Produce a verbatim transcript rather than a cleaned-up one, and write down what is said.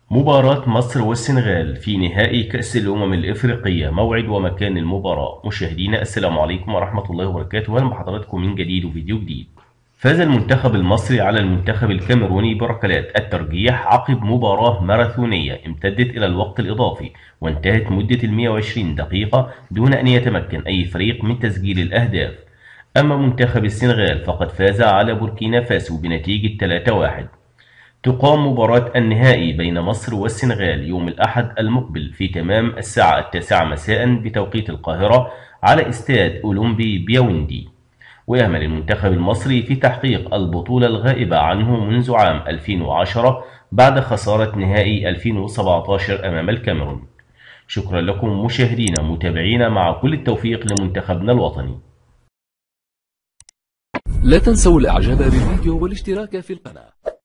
مباراة مصر والسنغال في نهائي كأس الأمم الإفريقية. موعد ومكان المباراة. مشاهدينا السلام عليكم ورحمة الله وبركاته، أهلا بحضراتكم من جديد وفيديو جديد. فاز المنتخب المصري على المنتخب الكاميروني بركلات الترجيح عقب مباراة ماراثونية امتدت إلى الوقت الإضافي وانتهت مدة المئة وعشرين دقيقة دون أن يتمكن أي فريق من تسجيل الأهداف. أما منتخب السنغال فقد فاز على بوركينا فاسو بنتيجة ثلاثة واحد. تقام مباراة النهائي بين مصر والسنغال يوم الأحد المقبل في تمام الساعة التاسعة مساء بتوقيت القاهرة على استاد أولمبي بياوندي. ويأمل المنتخب المصري في تحقيق البطولة الغائبة عنه منذ عام ألفين وعشرة بعد خسارة نهائي ألفين وسبعة عشر أمام الكاميرون. شكرا لكم مشاهدينا متابعينا، مع كل التوفيق لمنتخبنا الوطني. لا تنسوا الاعجاب بالفيديو والاشتراك في القناة.